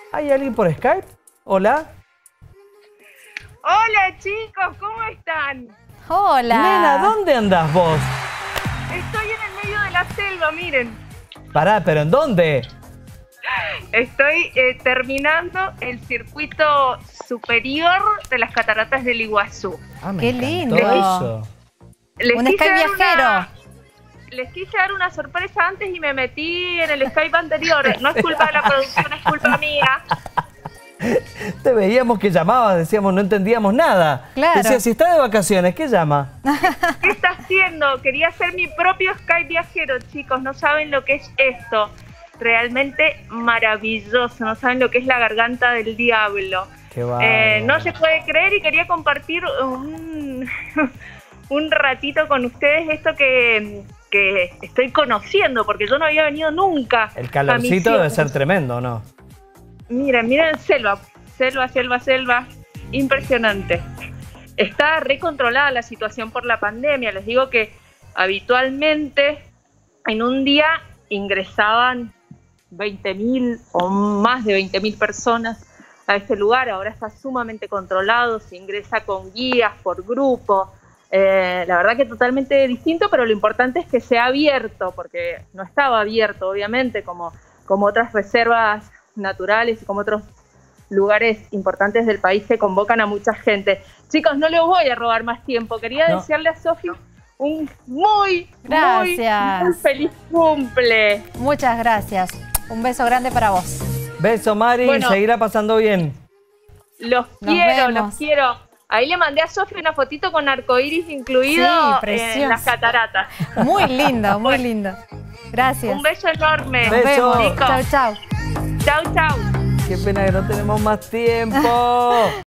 ¿Hay alguien por Skype? ¿Hola? Hola chicos, ¿cómo están? Hola. Nena, ¿dónde andás vos? Estoy en el medio de la selva, miren. Pará, ¿pero en dónde? Estoy terminando el circuito superior de las cataratas del Iguazú. Ah, me Qué encantó lindo. eso. Les Un quise Sky dar viajero. Les quise dar una sorpresa antes y me metí en el Skype anterior. No es culpa de la producción, es culpa mía. Te veíamos que llamabas, decíamos, no entendíamos nada. Claro. Decía, si está de vacaciones, ¿qué llama? ¿Qué está haciendo? Quería hacer mi propio Skype viajero, chicos. No saben lo que es esto. Realmente maravilloso. No saben lo que es la garganta del diablo. Qué bárbaro. No se puede creer y quería compartir un ratito con ustedes esto que estoy conociendo, porque yo no había venido nunca. El a calorcito Misiones. debe ser tremendo, ¿no? Miren, selva, impresionante. Está recontrolada la situación por la pandemia. Les digo que habitualmente en un día ingresaban 20.000 o más de 20.000 personas a este lugar. Ahora está sumamente controlado, se ingresa con guías por grupo. La verdad que totalmente distinto, pero lo importante es que sea abierto, porque no estaba abierto, obviamente, como otras reservas naturales y como otros lugares importantes del país que convocan a mucha gente. Chicos, no les voy a robar más tiempo. Quería desearle a Sofi un muy feliz cumple. Muchas gracias. Un beso grande para vos. Beso, Mari, Bueno. seguirá pasando bien. Los quiero. Ahí le mandé a Sofi una fotito con arcoíris incluido Sí, en precioso. las cataratas. Muy lindo, muy lindo. Gracias. Un beso enorme. Nos Beso. vemos. Chicos. Chau, chau. Chau, chau. Qué pena que no tenemos más tiempo.